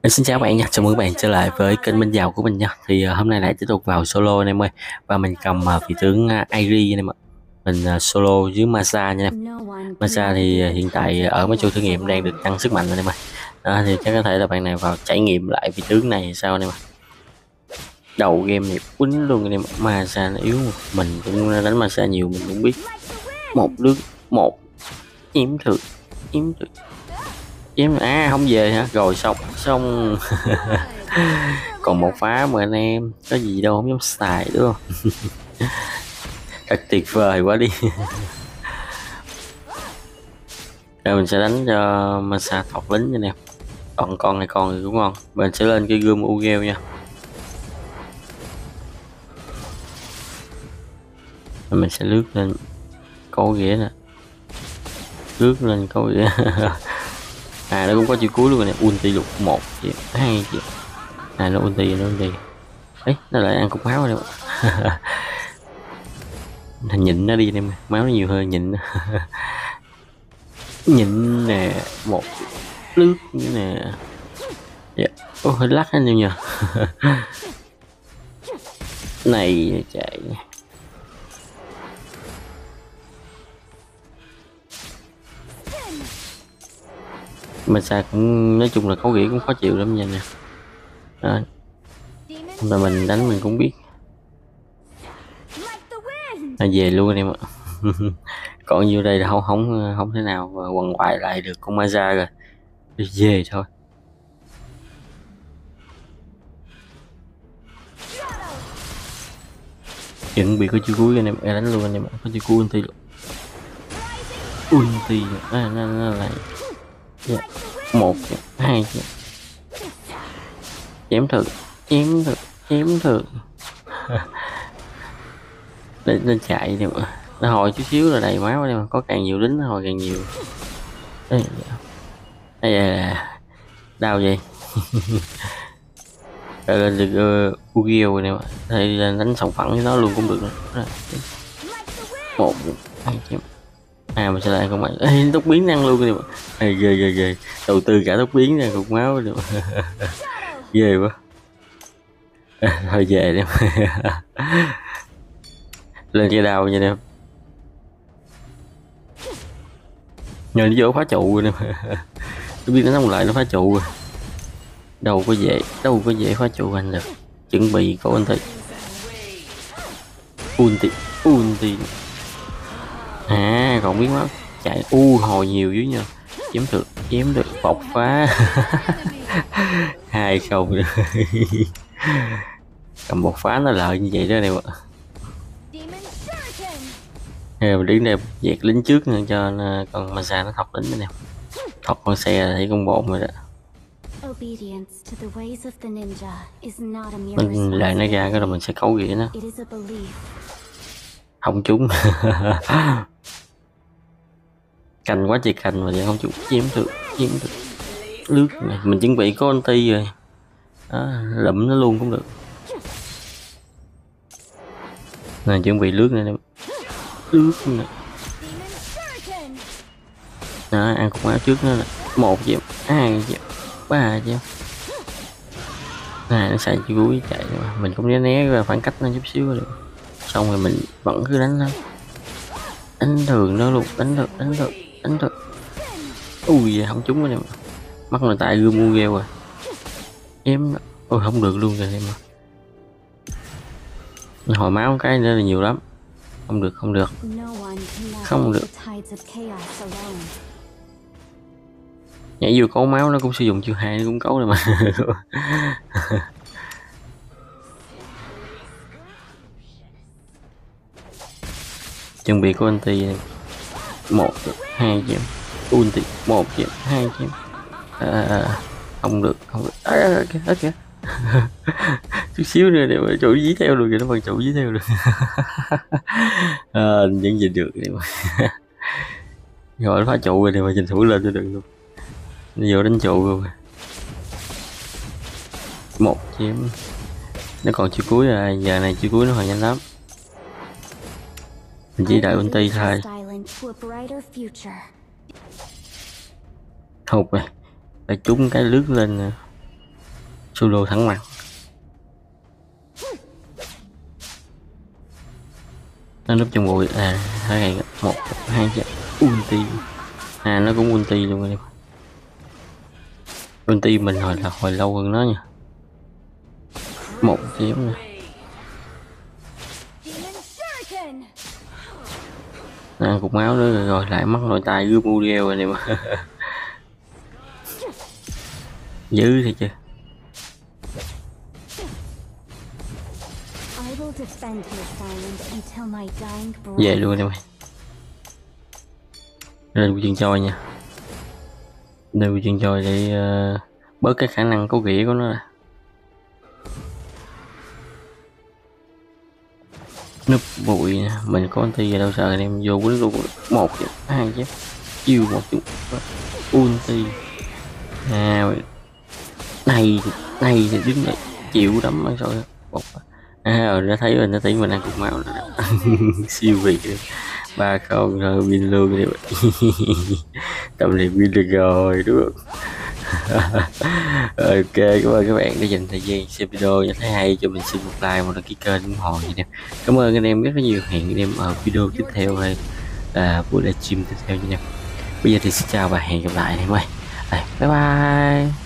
Xin chào các bạn nha, chào mừng các bạn trở lại với kênh Minh Giàu của mình nha. Thì hôm nay lại tiếp tục vào solo anh em ơi. Và mình cầm vị tướng Airi anh em ạ. Mình solo dưới Masa nha em. Masa thì hiện tại ở mấy chỗ thử nghiệm đang được tăng sức mạnh anh em ơi. Đó, thì chắc có thể là bạn này vào trải nghiệm lại vị tướng này sao anh em ạ. Đầu game thì quýnh luôn anh em ạ. Masa nó yếu mà. Mình cũng đánh Masa nhiều mình cũng biết. Một nước một yếm thử yếm thử yếm không về hả? Rồi xong xong. Còn một phá mà anh em có gì đâu không dám xài đúng không? Thật tuyệt vời quá đi. Rồi mình sẽ đánh cho Masa thọc lính cho anh em. Còn con này con thì cũng ngon. Mình sẽ lên cái gươm Ugel nha. Rồi mình sẽ lướt lên câu ghĩa nè, lướt lên câu ghĩa. Nó cũng có chiêu cuối luôn nè. Ulti lục 1 triệu 2 triệu. Nó ulti ấy nó lại ăn cục máu rồi. Nhịn nó đi em, máu nó nhiều hơn nhịn. Nhịn nè, một lướt nè. Dạ. Hơi lắc anh em nhờ. Này chạy. Mà sao cũng nói chung là có nghĩa cũng khó chịu lắm nha nè. Đó. Mà mình đánh mình cũng biết. Về luôn anh em ạ. Còn nhiêu đây là không thể nào mà quằn quại lại được con Maza rồi. Đi về thôi. Chuẩn bị có chiêu cuối anh em, đánh luôn anh em, có chiêu cuối ulti luôn. Ulti nó lại. Yeah. 1 2 chém thử chém thử. Lên chạy đi mà. Nó hồi chút xíu là đầy máu đây mà, có càng nhiều lính nó hồi càng nhiều. Đây đau vậy. Rồi lên được Ugel rồi nè, thì đánh sòng phẳng với nó luôn cũng được nữa. 1 2 chém. Mà sẽ lại không bạn. Tốc biến năng luôn nè mà. Ghê đầu tư cả tốc biến ra cục máu nè. Ghê quá. Thôi về đi. Lên cái đau nha em. Nhờ nó vô phá trụ rồi nè. Tôi biết nó nóng lại nó phá trụ rồi. Đâu có dễ phá trụ anh được. Chuẩn bị có ulti. Còn biến máu chạy hồi nhiều dữ nha. Chém được bộc phá. 2-0. Cầm bộc phá nó lợi như vậy đó nè. Mình đứng đây dẹt lính trước nữa cho con Masa nó thọc lính nè. Thọc con xe thấy con bồn rồi đó. Mình lại nó ra cái rồi mình sẽ cấu ghĩa nó. Không trúng. Cành quá trời cành mà vậy không trúng. Chém được lướt này. Mình chuẩn bị có anti rồi đó, lụm nó luôn cũng được nè, chuẩn bị lướt này lướt nè. Đó, ăn cục máu trước nó nè. 1 chém 2 chém 3 chém. Nó xài chiêu cuối chạy mà. Mình cũng né ra khoảng cách nó chút xíu rồi được. Xong rồi mình vẫn cứ đánh thôi, đánh thường nó luôn, đánh được. Ui không trúng rồi nè, mắt là tại gươm mua gheo rồi em. Không được luôn rồi em ạ. Hồi máu cái nữa là nhiều lắm. Không được. Nhảy vô cấu máu nó cũng sử dụng chiêu 2 nó cũng cấu rồi mà. Chuẩn bị có anti 1 2 chém ulti 1 chém 2 chém. Không được. Kìa. Chút xíu nữa để mà trụ dí theo được, nó bằng trụ dí theo được. Vẫn gì được đi mà. Rồi nó phá trụ rồi thì mà trình thủ lên cho được luôn. Nó vô đánh trụ luôn. 1 chém. Nó còn chiêu cuối rồi, giờ này chiêu cuối nó hồi nhanh lắm. Mình chỉ đợi ulti thôi. Hụt rồi. Phải trúng cái lướt lên nè. Solo thắng mặt. Nó núp trong bụi hai ngày một hai chứ ulti nó cũng ulti luôn rồi. Ulti mình hồi lâu hơn nó nha, một chiếu nè. Cục máu nữa rồi lại mất nội tài gươm Uriel rồi này mà. Dữ thì chứ. Về luôn em ơi. Lên chân trôi nha. Lên chân trôi để bớt cái khả năng có ghĩa của nó ra. Núp bụi nè, mình có ulti ở đâu sợ anh em vô quýnh luôn. Một hai chép chiêu một chút ulti. Này thì đứng đây chịu đấm ăn rồi. Nó thấy rồi, nó thấy mình ăn cục máu rồi. Siêu việt 3-0 rồi win luôn đi. Tầm này win được rồi đúng không? Ok, cảm ơn các bạn đã dành thời gian xem video. Nếu thấy hay cho mình xin một like, một đăng ký kênh ủng hộ nha em. Cảm ơn anh em rất là nhiều. Hẹn anh em ở video tiếp theo hay là buổi livestream tiếp theo nha em. Bây giờ thì xin chào và hẹn gặp lại anh em ơi. Bye bye.